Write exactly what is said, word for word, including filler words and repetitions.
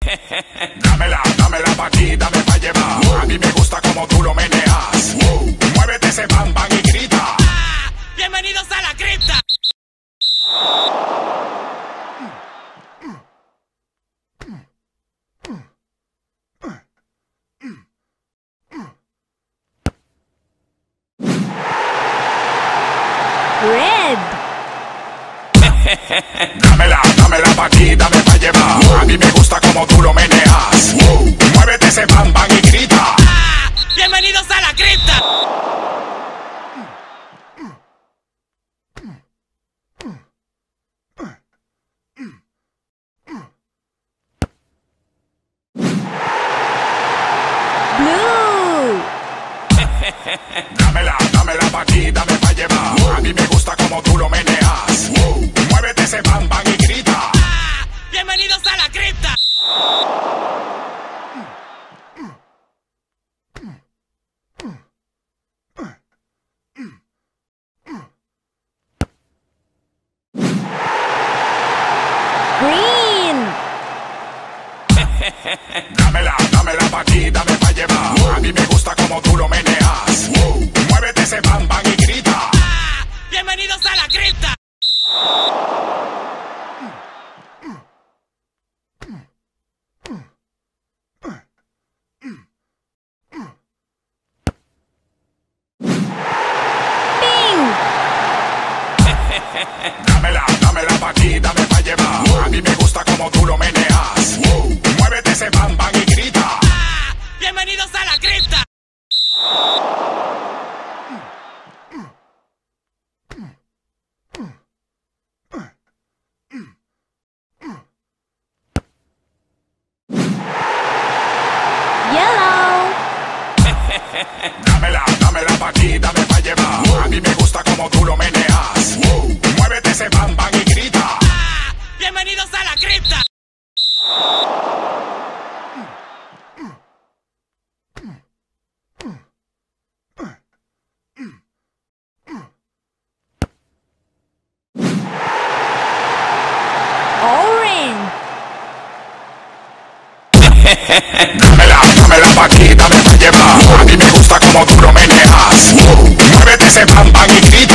Dámela, dámela pa' aquí, dame pa' llevar. A mí me gusta como tú lo meneas. Muévete ese bam bam y grita. ¡Bienvenidos a la cripta! Red. Dámela, dámela pa' aquí, dame pa' llevar. A mí me gusta como tú lo meneas. Muévete ese bam bam y grita. ¡Bienvenidos a la cripta! Blue. Dámela, dámela pa' aquí, dame pa' llevar. A mí me gusta como tú lo meneas. Muévete ese bam bam y grita. ¡Bienvenidos a la cripta! Green. Dámela, dámela pa' aquí, dame pa' llevar. A mí me gusta como tú lo meneas. Muévete ese bam bam y grita. ¡Bienvenidos a la cripta! Pink. Dámela, dámela pa' aquí, dame pa' llevar. A mí me gusta como tú lo meneas. Muévete ese bam bam y grita. ¡Bienvenidos a la cripta! Yellow. Dámela, dámela pa' aquí, dame pa' llevar. A mí me gusta como tú lo meneas. Muévete ese bam bam y grita. ¡Bienvenidos a la cripta! Orange. Dámela, dámela pa' aquí, dame pa' llevar. A mí me gusta como tú lo meneas. Muévete ese bam bam y grita.